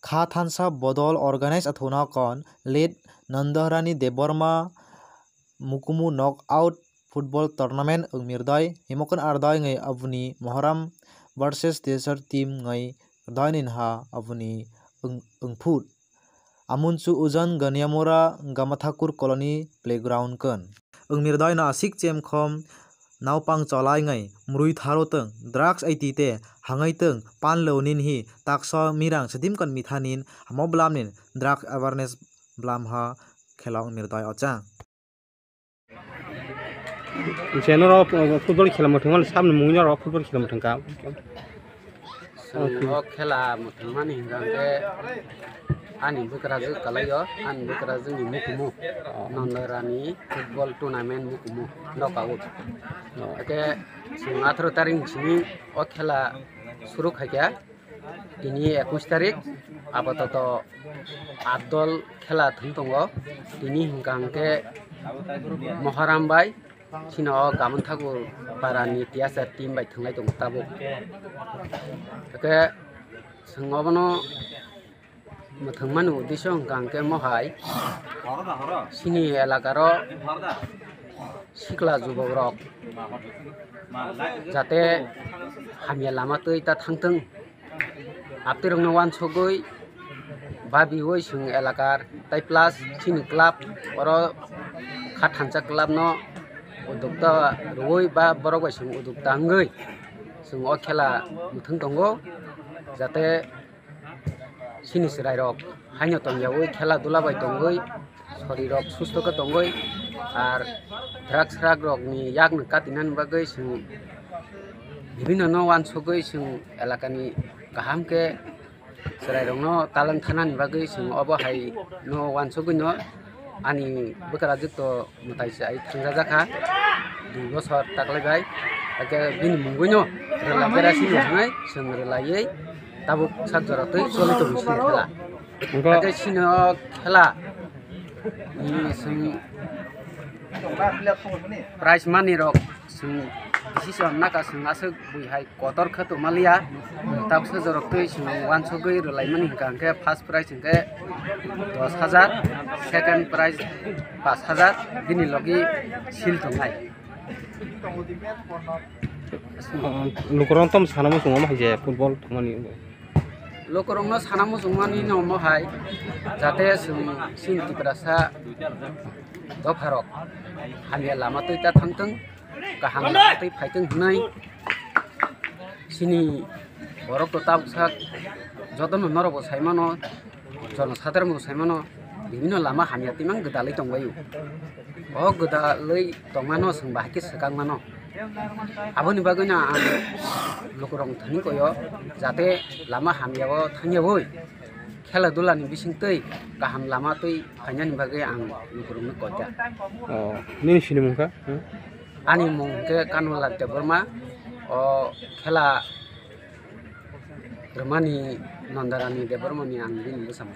खा थानसा बदल organize athona kon late Nandaharani Deborma Mukumu knockout football tournament mirdai himokon ardai ngai abuni Moharam versus Desert team ngai dainin ha abuni ungphut amunchu ujan Ganyamura Gamathakur colony playground kon mirdai na asik chem khom naupang cholai ngai mrui tharo teng drugs aitite hangai teng pan lonin hi takso mirang sedim kon mithanin hamoblamnin drug awareness blam ha khelong mirdai ochang Channel of football kilometer सामने मुंजा रो football kilometre का संग खेला मुथमानि हिंगांगे आनि बुकराजु कलायो आनि बुकराजु नि मुकुमु नंदरानि फुटबल टूर्नामेंट मुकुमु नॉकआउट एके संग 18 तारिख छिनि ओ खेला शुरू खाया दिनि 21 तारिख आपातत 8 दल खेला थंतंगो दिनि हिंगांगे महाराम बाय Sino Gamathakur Parani Tiasa team by Tungai to Tabo. Okay, Sangobono Matamanu, Dishon Ganke Mohai, Sini Elagaro, Sikla Zubo Rock, Zate Hamia Lamato Ita Tangtung, after no one so good, Babi Wishing Elagar, Tai Plus, Sini Club, or Katansa Club no. Udukta roi ba borok sing udukta ngai sing o khela muthung tongo jate sini sirai rok haino tongyawoi khela dula bai tongoi sori rok susto ka tongoi ar drugs rag rok ni yak na katinan bagai sing bibinno no wan sogoi sing elakani kaham ke sirai rok no talang thanan bagai sing obo hai no wan sogoi no ani bukarajik to mutai sai thangja jakha 2 বছর taklegai ake bini mungguino rela berasi ngai sing relai tabuk sakjaratoi solito bisin khela ake sino khela ni sing prize money rok sing decision naka sing asuk buihai kotor khatu malia tab sajorotoi sing 100 goi relai mani hingke first prize hingke 10,000 second prize 5,000 bini logi sil tongai Lukurong tom sana mo sungama haje football thangani Lukurong no sana mo sungmani no mo hai jate sin tiprasa dopharok hamia lama toita thangteng kahang tei phaiteng hnai sini borok to tab sak jotono norobo saimano jono sadarmo saimano bibino lama hamia timang gedalai tongbayu o gedalai tongmano sing bahki sekang mano aboni bagona ang lukurong thani koyo jate lama hamiao thangyaboi khela dulani bisingtei kaham lama tei phainani bagai ang lukurong ni koja ni sini mungka ani mungke Kanwala Deborma o khela Ramani Nandarani Deborma ni ang bin busam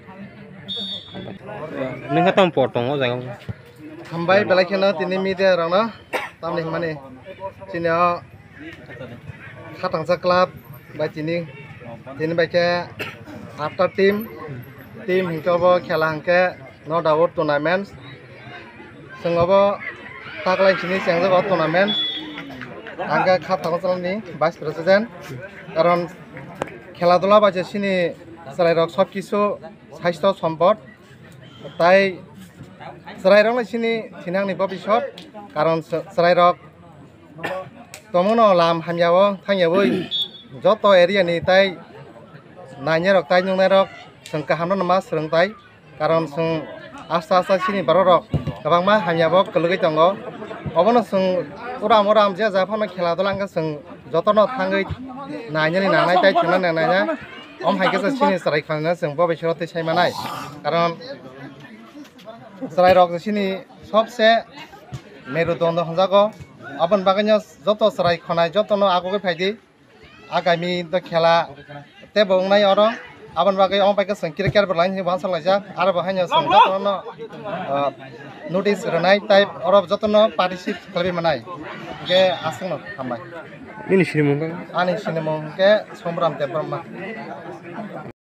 nengka tam potong o jang Hambai belakena tini media rana tamni mane sini Khatangsa club by tini baike after team hingkabo khela hangke no doubt tournament singabo taklai sini sengjago tournament angka Khatangsa ni vice president karon খেলাধুলা বাজে সিনি সারাইরক সব কিছু স্বাস্থ্য সম্পদ তাই সারাইরক সিনি সিনাংনি ভবিষ্যৎ কারণ সারাইরক তমনো লাম হামিয়াও থাংয়াবই যত এরিয়ানি তাই নাইনেরক তাই নুংনাইরক जों काहामनो नामा सोलोंथाय कारण जों आस्था आस्था सिनि बाररक गोबांमा हामियाबो गोलगै दङ अबनो जों उराम उराम जे जाफानो खेला दलांगा जों जतनो थाङै नायनानै नानाय ताय थुना नायनाया अम हायके सिनि सराय खाना जों भबिष्यते सायमानाय कारण सराय रक सिनि सबसे मेरुदण्ड हजागो अबन बागैनो जत सराय खनाय जतनो आगोगै फायदि आगामी द खेला तेबो उंनाय अरो Aban bagai orang pakai sengkira-kira berlain sih bahasa lain ada bahannya sengkira notice renai type orang jatuhnya participate lebih menai ke asing loh tambah ini sini mungkin ani sini mungkin sombram tebram mah